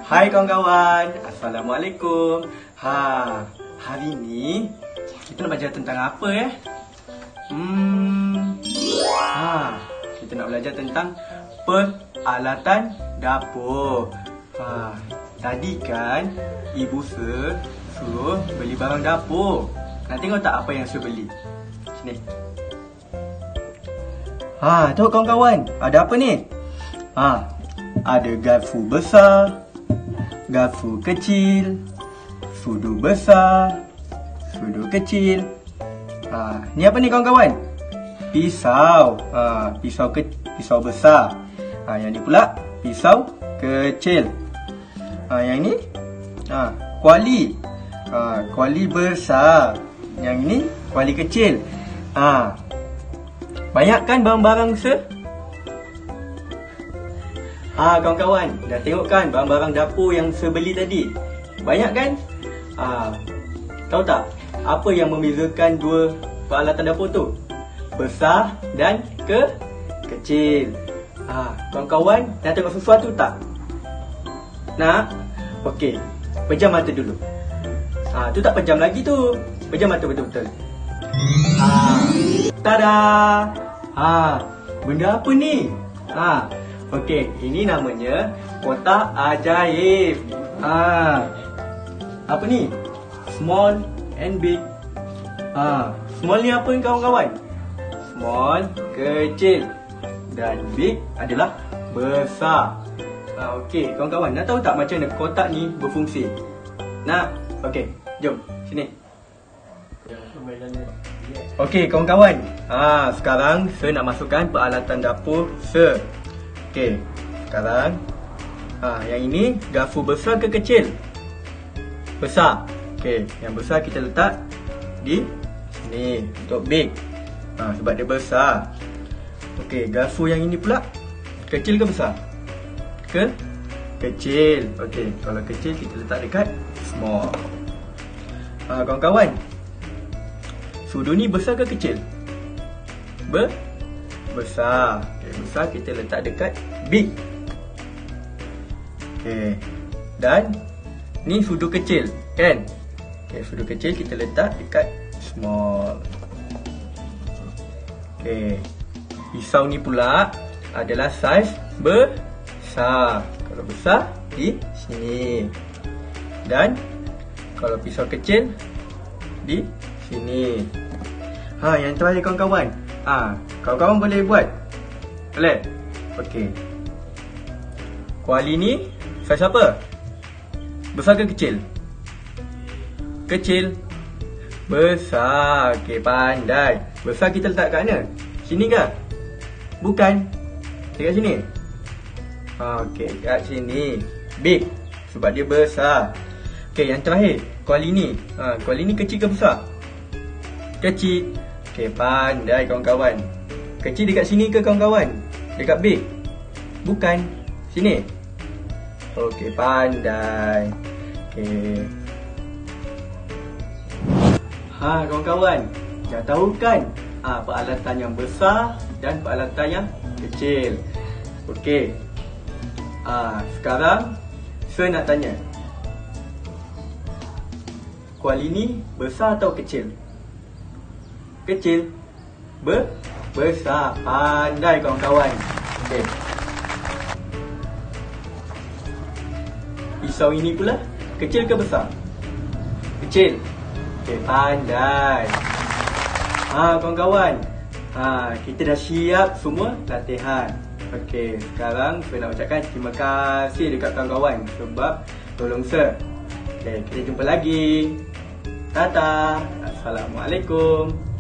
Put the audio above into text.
Hai kawan-kawan, Assalamualaikum. Hari ni kita nak belajar tentang apa ya? Kita nak belajar tentang peralatan dapur. Tadi kan ibu suruh beli barang dapur. Nak tengok tak apa yang saya beli? Sini. Tengok kawan-kawan, ada apa ni? Ada garpu besar, garpu kecil, sudu besar, sudu kecil. Ni apa ni kawan-kawan? Pisau. Pisau besar. Yang ni pula pisau kecil. Yang ni kuali. Kuali besar. Yang ni kuali kecil. Banyak kan barang-barang kawan-kawan, dah tengok kan barang-barang dapur yang saya beli tadi? Banyak kan? Tahu tak apa yang membezakan dua peralatan dapur tu? Besar dan kecil. Kawan-kawan nak tengok sesuatu tak? Nak? Okey, pejam mata dulu. Tu tak pejam lagi tu. Pejam mata betul-betul. Tada! Benda apa ni? Okey, ini namanya kotak ajaib. Apa ni? Small and big. Small ni apa ni kawan-kawan? Small, kecil. Dan big adalah besar. Okey, kawan-kawan, nak tahu tak macam mana kotak ni berfungsi? Nak? Okey, jom sini. Okey, kawan-kawan. Sekarang saya nak masukkan peralatan dapur Okey, sekarang yang ini garpu besar ke kecil? Besar. Okey, yang besar kita letak di sini untuk big. Sebab dia besar. Okey, garpu yang ini pula kecil ke besar? Kecil. Okey, kalau kecil kita letak dekat small. Kawan-kawan, sudu ni besar ke kecil? Besar. Okay, besar kita letak dekat big. Okay. Dan ni sudu kecil kan? Okay, sudu kecil kita letak dekat small. Okay. Pisau ni pula adalah saiz besar. Kalau besar di sini. Dan kalau pisau kecil di sini. Yang terakhir kawan-kawan. Kawan-kawan boleh buat? Boleh? Okey. Kuali ni saiz apa? Besar ke kecil? Kecil. Besar. Okey, pandai. Besar kita letak kat mana? Sini ke? Bukan. Dekat sini? Okey, kat sini. Big. Sebab dia besar. Okey, yang terakhir. Kuali ni. Kuali ni kecil ke besar? Kecil. Okey, pandai kawan-kawan. Kecil dekat sini ke kawan-kawan? Dekat big? Bukan. Sini. Okey, pandai. Okey. Kawan-kawan, dah tahu kan peralatan yang besar dan peralatan yang kecil. Okey. Sekarang saya nak tanya. Kuali ni besar atau kecil? Kecil. Besar. Pandai kawan-kawan. Okey. Pisau ini pula kecil ke besar? Kecil. Okey, pandai. Kawan-kawan. Kita dah siap semua latihan. Okey, sekarang saya nak ucapkan terima kasih dekat kawan-kawan sebab tolong saya. Okey, kita jumpa lagi. Tata. Assalamualaikum.